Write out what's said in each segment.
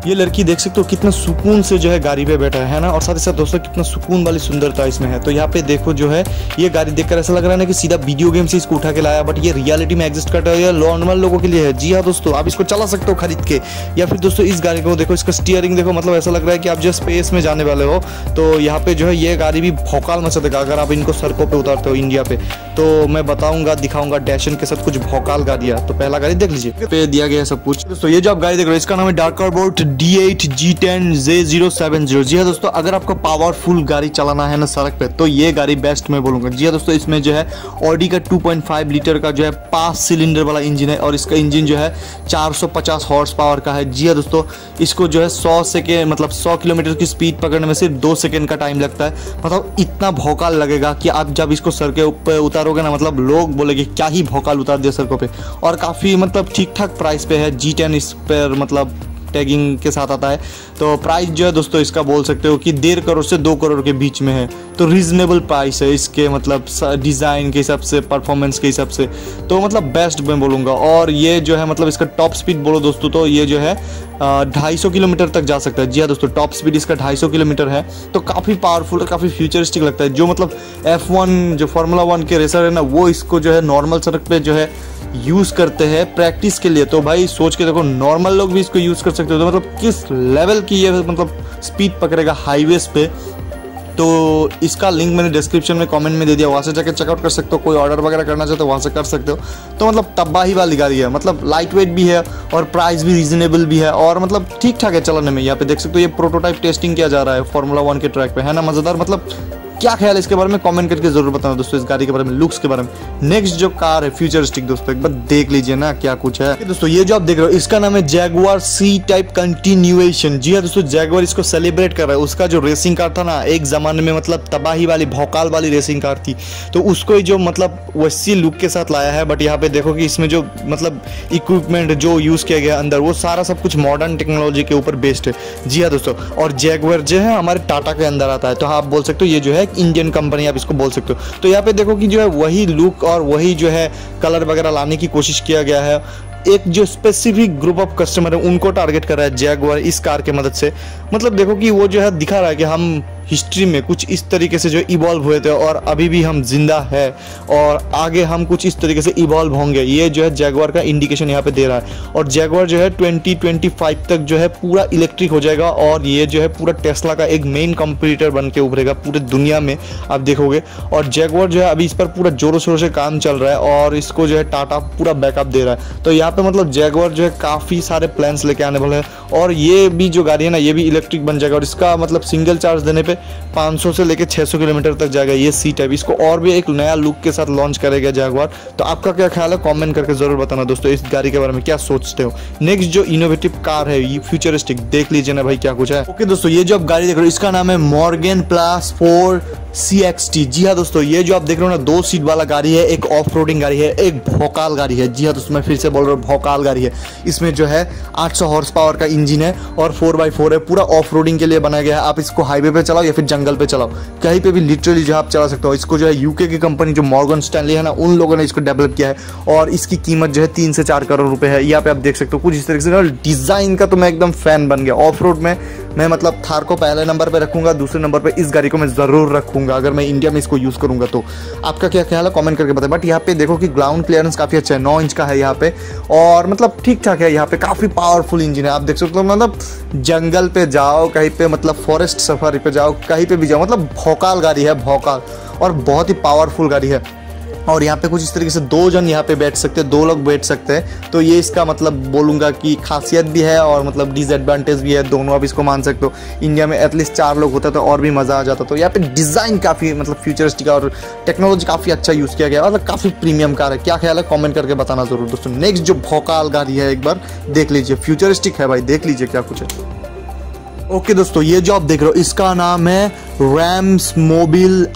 ये लड़की देख सकते हो कितना सुकून से जो है गाड़ी पे बैठा है ना, और साथ ही साथ दोस्तों कितना सुकून वाली सुंदरता इसमें है। तो यहाँ पे देखो जो है ये गाड़ी देखकर ऐसा लग रहा है ना कि सीधा वीडियो गेम से इसको उठा के लाया, बट ये रियलिटी में एग्जिस्ट करता है, ये नॉर्मल लोगों के लिए है। जी हाँ दोस्तों, आप इसको चला सकते हो खरीद के। या फिर दोस्तों इस गाड़ी को देखो, इसका स्टीयरिंग देखो, मतलब ऐसा लग रहा है कि आप जो स्पेस में जाने वाले हो। तो यहाँ पे जो है ये गाड़ी भी भौकाल मचा देगा अगर आप इनको सड़कों पे उतारते हो इंडिया पे। तो मैं बताऊंगा, दिखाऊंगा डैशन के साथ कुछ भौकाल गाड़ियाँ। तो पहला गाड़ी देख लीजिए, पे दिया गया है सब कुछ। दोस्तों ये जो आप गाड़ी देख रहे हो इसका नाम है डार्करबोट D8 G10J070। जी हाँ दोस्तों, अगर आपको पावरफुल गाड़ी चलाना है ना सड़क पे, तो ये गाड़ी बेस्ट मैं बोलूँगा। जी हाँ दोस्तों, इसमें जो है ऑडी का 2.5 लीटर का जो है 5 सिलेंडर वाला इंजन है, और इसका इंजन जो है 450 हॉर्स पावर का है। जी हाँ दोस्तों, इसको जो है 100 किलोमीटर की स्पीड पकड़ने में सिर्फ 2 सेकेंड का टाइम लगता है। मतलब इतना भौकाल लगेगा कि आप जब इसको सड़क के ऊपर उतारोगे ना, मतलब लोग बोलेंगे क्या ही भौकाल उतार दिया सड़कों पे। और काफ़ी मतलब ठीक ठाक प्राइस पे है। G10 इस पर मतलब टैगिंग के साथ आता है। तो प्राइस जो है दोस्तों इसका बोल सकते हो कि 1.5 करोड़ से 2 करोड़ के बीच में है। तो रीजनेबल प्राइस है इसके, मतलब डिज़ाइन के हिसाब से, परफॉर्मेंस के हिसाब से, तो मतलब बेस्ट मैं बोलूँगा। और ये जो है मतलब इसका टॉप स्पीड बोलो दोस्तों, तो ये जो है 250 किलोमीटर तक जा सकता है। जी हाँ दोस्तों, टॉप स्पीड इसका 250 किलोमीटर है। तो काफ़ी पावरफुल और काफ़ी फ्यूचरिस्टिक लगता है। जो मतलब F1 जो फार्मूला 1 के रेसर है ना, वो इसको जो है नॉर्मल सड़क पे जो है यूज़ करते हैं प्रैक्टिस के लिए। तो भाई सोच के देखो, नॉर्मल लोग भी इसको यूज़ कर सकते हो। तो मतलब किस लेवल की ये मतलब स्पीड पकड़ेगा हाईवेज पे। तो इसका लिंक मैंने डिस्क्रिप्शन में कमेंट में दे दिया, वहाँ से जाकर चेकआउट कर सकते हो। कोई ऑर्डर वगैरह करना चाहते हो वहाँ से कर सकते हो। तो मतलब तबाही वाली गाड़ी है, मतलब लाइट वेट भी है और प्राइस भी रीजनेबल भी है, और मतलब ठीक ठाक है चलाने में। यहाँ पे देख सकते हो ये प्रोटोटाइप टेस्टिंग किया जा रहा है फार्मूला 1 के ट्रैक पे, है ना मज़ेदार। मतलब क्या ख्याल है इसके बारे में कमेंट करके जरूर बताना दोस्तों, इस गाड़ी के बारे में, लुक्स के बारे में। नेक्स्ट जो कार है फ्यूचरिस्टिक दोस्तों, एक बार देख लीजिए ना क्या कुछ है। दोस्तों ये जो आप देख रहे हो इसका नाम है जैगुआर C टाइप कंटिन्यूएशन। जी हाँ दोस्तों, जैगुआर इसको सेलिब्रेट कर रहा है। उसका जो रेसिंग कार था ना एक जमाने में, मतलब तबाही वाली भौकाल वाली रेसिंग कार थी, तो उसको जो मतलब वैसी लुक के साथ लाया है। बट यहाँ पे देखो कि इसमें जो मतलब इक्विपमेंट जो यूज किया गया अंदर, वो सारा सब कुछ मॉडर्न टेक्नोलॉजी के ऊपर बेस्ड है। जी हाँ दोस्तों, और जैगुआर जो है हमारे टाटा के अंदर आता है। तो आप बोल सकते हो ये जो है इंडियन कंपनी, आप इसको बोल सकते हो। तो यहाँ पे देखो कि जो है वही लुक और वही जो है कलर वगैरह लाने की कोशिश किया गया है। एक जो स्पेसिफिक ग्रुप ऑफ कस्टमर है उनको टारगेट कर रहा है जैगुआर इस कार के मदद से। मतलब देखो कि वो जो है दिखा रहा है कि हम हिस्ट्री में कुछ इस तरीके से जो इवॉल्व हुए थे, और अभी भी हम जिंदा है, और आगे हम कुछ इस तरीके से इवॉल्व होंगे। ये जो है जैगुआर का इंडिकेशन यहाँ पे दे रहा है। और जैगुआर जो है 2025 तक जो है पूरा इलेक्ट्रिक हो जाएगा, और ये जो है पूरा टेस्ला का एक मेन कंपटीटर बन के उभरेगा पूरे दुनिया में, आप देखोगे। और जैगुआर जो है अभी इस पर पूरा जोरों शोरों से काम चल रहा है, और इसको जो है टाटा पूरा बैकअप दे रहा है। तो यहाँ पे मतलब जैगुआर जो है काफ़ी सारे प्लान्स लेके आने वाले हैं, और ये भी जो गाड़ी है ना ये भी इलेक्ट्रिक बन जाएगा। और इसका मतलब सिंगल चार्ज देने पे 500 से लेके 600 किलोमीटर तक जाएगा ये C टाइप। इसको और भी एक नया लुक के साथ लॉन्च करेगा जैगुआर। तो आपका क्या ख्याल है कमेंट करके जरूर बताना दोस्तों, इस गाड़ी के बारे में क्या सोचते हो। नेक्स्ट जो इनोवेटिव कार है ये फ्यूचरिस्टिक, देख लीजिए ना भाई क्या कुछ है। ओके दोस्तों, ये जो आप गाड़ी देख रहे हो इसका नाम है मॉर्गन प्लस 4 CXT। जी हाँ दोस्तों, ये जो आप देख रहे हो ना 2 सीट वाला गाड़ी है, एक ऑफ रोडिंग गाड़ी है, एक भौकाल गाड़ी है। जी हाँ दोस्तों, मैं फिर से बोल रहा हूँ भौकाल गाड़ी है। इसमें जो है 800 हॉर्स पावर का इंजन है, और 4x4 है, पूरा ऑफ रोडिंग के लिए बनाया गया है। आप इसको हाईवे पे चलाओ या फिर जंगल पे चलाओ, कहीं पे भी लिटरली जो आप चला सकते हो। इसको जो है यूके की कंपनी जो मॉर्गन स्टैनली है ना, उन लोगों ने इसको डेवलप किया है, और इसकी कीमत जो है 3 से 4 करोड़ रुपए है। यहाँ पे आप देख सकते हो कुछ इस तरीके से। डिजाइन का तो मैं एकदम फैन बन गया। ऑफ रोड में मैं मतलब थार को पहले नंबर पे रखूंगा, दूसरे नंबर पे इस गाड़ी को मैं जरूर रखूंगा अगर मैं इंडिया में इसको यूज करूंगा। तो आपका क्या ख्याल है कमेंट करके बताएं। बट यहाँ पे देखो कि ग्राउंड क्लियरेंस काफी अच्छा है, 9 इंच का है यहाँ पे, और मतलब ठीक ठाक है। यहाँ पे काफी पावरफुल इंजन है, आप देख सकते हो। मतलब जंगल पे जाओ, कहीं पे मतलब फॉरेस्ट सफारी पे जाओ, कहीं पे भी जाओ, मतलब भौकाल गाड़ी है, भौकाल, और बहुत ही पावरफुल गाड़ी है। और यहाँ पे कुछ इस तरीके से 2 जन यहाँ पे बैठ सकते हैं, 2 लोग बैठ सकते हैं। तो ये इसका मतलब बोलूँगा कि खासियत भी है और मतलब डिसएडवांटेज भी है, दोनों आप इसको मान सकते हो। इंडिया में एटलीस्ट 4 लोग होता तो और भी मज़ा आ जाता। तो यहाँ पे डिज़ाइन काफ़ी मतलब फ्यूचरिस्टिक और टेक्नोलॉजी काफ़ी अच्छा यूज़ किया गया, मतलब काफ़ी प्रीमियम कार है। क्या ख्याल है कमेंट करके बताना ज़रूर दोस्तों। नेक्स्ट जो भौकाल गाड़ी है एक बार देख लीजिए, फ्यूचरिस्टिक है भाई, देख लीजिए क्या कुछ है। ओके दोस्तों, ये जो आप देख रहे हो इसका नाम है रैम्स मोबिल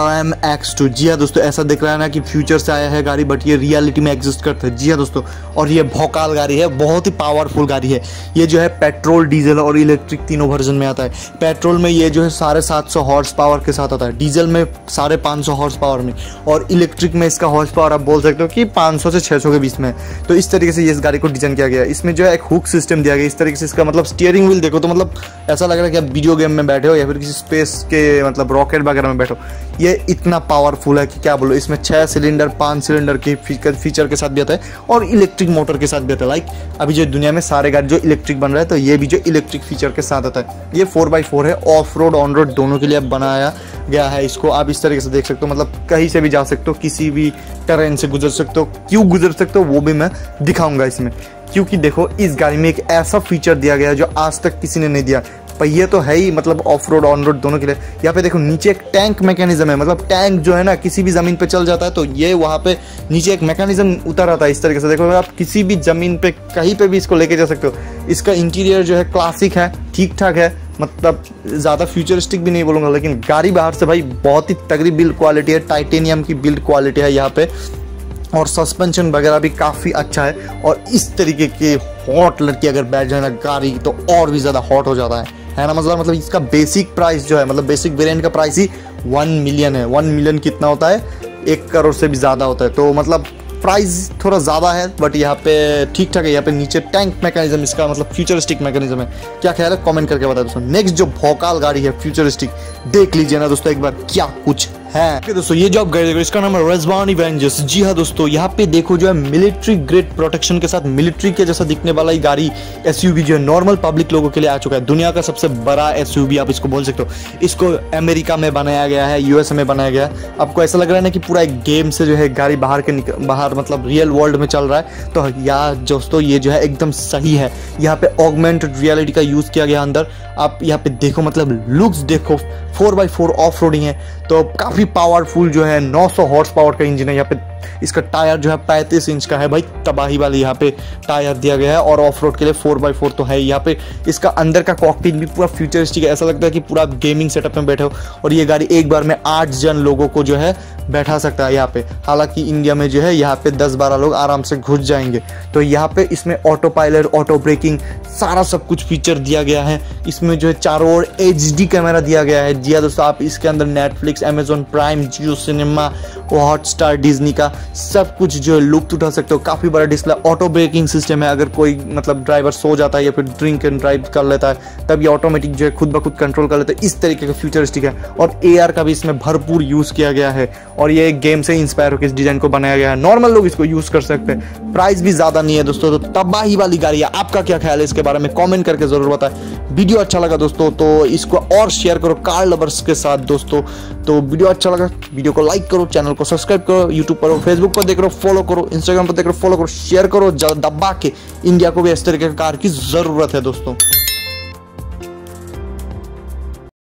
RMX2। जी हाँ दोस्तों, ऐसा दिख रहा है ना कि फ्यूचर से आया है गाड़ी, बट ये रियलिटी में एग्जिस्ट करता है। जी हाँ दोस्तों, और ये भौकाल गाड़ी है, बहुत ही पावरफुल गाड़ी है। ये जो है पेट्रोल, डीजल और इलेक्ट्रिक तीनों वर्जन में आता है। पेट्रोल में ये जो है 750 हॉर्स पावर के साथ आता है, डीजल में 550 हॉर्स पावर में, और इलेक्ट्रिक में इसका हॉर्स पावर आप बोल सकते हो कि 500 से 600 के बीच में है। तो इस तरीके से ये इस गाड़ी को डिजाइन किया गया है। इसमें जो है एक हुक सिस्टम दिया गया इस तरीके से। इसका मतलब स्टीयरिंग व्हील देखो तो मतलब ऐसा लग रहा है कि आप वीडियो गेम में बैठे हो या फिर किसी स्पेस के मतलब रॉकेट वगैरह में बैठो। ये इतना पावरफुल है कि क्या बोलो। इसमें 6 सिलेंडर 5 सिलेंडर के फीचर के साथ भी आता है और इलेक्ट्रिक मोटर के साथ भी आता है। लाइक अभी जो दुनिया में सारे गाड़ी जो इलेक्ट्रिक बन रहा है, तो ये भी जो इलेक्ट्रिक फीचर के साथ आता है। ये 4x4 है, ऑफ रोड ऑन रोड दोनों के लिए बनाया गया है। इसको आप इस तरीके से देख सकते हो, मतलब कहीं से भी जा सकते हो, किसी भी टेरेन से गुजर सकते हो। क्यों गुजर सकते हो वो भी मैं दिखाऊंगा इसमें, क्योंकि देखो इस गाड़ी में एक ऐसा फीचर दिया गया है जो आज तक किसी ने नहीं दिया। पहिए तो है ही, मतलब ऑफ रोड ऑन रोड दोनों के लिए। यहाँ पे देखो नीचे एक टैंक मैकेनिज्म है, मतलब टैंक जो है ना किसी भी जमीन पे चल जाता है तो ये वहाँ पे नीचे एक मैकेनिज्म उतर आता है इस तरीके से। देखो आप किसी भी जमीन पे कहीं पे भी इसको लेके जा सकते हो। इसका इंटीरियर जो है क्लासिक है, ठीक ठाक है, मतलब ज़्यादा फ्यूचरिस्टिक भी नहीं बोलूँगा, लेकिन गाड़ी बाहर से भाई बहुत ही तगड़ी बिल्ड क्वालिटी है, टाइटेनियम की बिल्ड क्वालिटी है यहाँ पे, और सस्पेंशन वगैरह भी काफ़ी अच्छा है। और इस तरीके के हॉट लड़की अगर बैठ जाए ना गाड़ी तो और भी ज़्यादा हॉट हो जाता है ना। मतलब इसका बेसिक प्राइस जो है, मतलब बेसिक वेरिएंट का प्राइस ही 1 मिलियन है। 1 मिलियन कितना होता है, 1 करोड़ से भी ज़्यादा होता है। तो मतलब प्राइस थोड़ा ज़्यादा है, बट यहाँ पे ठीक ठाक है। यहाँ पे नीचे टैंक मैकेनिज्म इसका मतलब फ्यूचरिस्टिक मैकेनिज्म है। क्या ख्याल है कमेंट करके बताओ दोस्तों। नेक्स्ट जो भौकाल गाड़ी है फ्यूचरिस्टिक, देख लीजिए ना दोस्तों एक बार क्या कुछ है। दोस्तों ये जो आप गाड़ी देखो इसका नाम है रेज़वान एवेंजर्स। जी हाँ दोस्तों, यहाँ पे देखो जो है मिलिट्री ग्रेड प्रोटेक्शन के साथ मिलिट्री के जैसा दिखने वाला ये गाड़ी SUV जो है नॉर्मल पब्लिक लोगों के लिए आ चुका है। दुनिया का सबसे बड़ा SUV आप इसको बोल सकते हो। इसको अमेरिका में बनाया गया है, USA में बनाया गया है। आपको ऐसा लग रहा है ना कि पूरा एक गेम से जो है गाड़ी बाहर मतलब रियल वर्ल्ड में चल रहा है, तो यार दोस्तों ये जो है एकदम सही है। यहाँ पे ऑगमेंटेड रियलिटी का यूज़ किया गया अंदर। आप यहाँ पे देखो, मतलब लुक्स देखो, 4x4 ऑफ रोडिंग है, तो काफ़ी पावरफुल जो है 900 हॉर्स पावर का इंजन है। यहाँ पे इसका टायर जो है 35 इंच का है भाई, तबाही वाली यहाँ पे टायर दिया गया है। और ऑफ रोड के लिए 4x4 तो है ही। यहाँ पे इसका अंदर का कॉकपिट भी पूरा फ्यूचरिस्टिक है, ऐसा लगता है कि पूरा गेमिंग सेटअप में बैठे हो। और ये गाड़ी एक बार में 8 जन लोगों को जो है बैठा सकता है यहाँ पे। हालांकि इंडिया में जो है यहाँ पे 10-12 लोग आराम से घुस जाएंगे। तो यहाँ पे इसमें ऑटो पायलट, ऑटो ब्रेकिंग, सारा सब कुछ फीचर दिया गया है। इसमें जो है चारों ओर HD कैमरा दिया गया है। जी हाँ दोस्तों, आप इसके अंदर Netflix, Amazon Prime, Jio cinema, Hotstar, Disney का सब कुछ जो है लुत्फ उठा सकते हो। काफ़ी बड़ा डिस्प्ले, ऑटो ब्रेकिंग सिस्टम है। अगर कोई मतलब ड्राइवर सो जाता है या फिर ड्रिंक एंड ड्राइव कर लेता है तब ये ऑटोमेटिक जो है खुद ब खुद कंट्रोल कर लेता है। इस तरीके का फ्यूचरिस्टिक है। और AR का भी इसमें भरपूर यूज़ किया गया है। और ये एक गेम से इंस्पायर होकर इस डिज़ाइन को बनाया गया है। नॉर्मल लोग इसको यूज़ कर सकते हैं। प्राइस भी ज़्यादा नहीं है दोस्तों, तो तबाही वाली गाड़ी है। आपका क्या ख्याल है इसके बारे में कमेंट करके ज़रूर बताएं। वीडियो अच्छा लगा दोस्तों तो इसको और शेयर करो कार लवर्स के साथ दोस्तों। तो वीडियो अच्छा लगा वीडियो को लाइक करो, चैनल को सब्सक्राइब करो, यूट्यूब पर फेसबुक पर देख रहे हो फॉलो करो, इंस्टाग्राम पर देख रहे हो फॉलो करो, शेयर करो दबा के। इंडिया को भी इस तरीके की कार की ज़रूरत है दोस्तों।